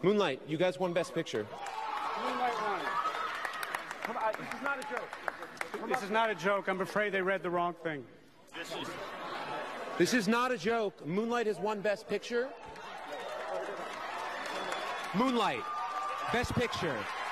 Moonlight, you guys won Best Picture. Moonlight won. Come on, this is not a joke. This is not a joke. I'm afraid they read the wrong thing. This is not a joke. Moonlight has won Best Picture. Moonlight, Best Picture.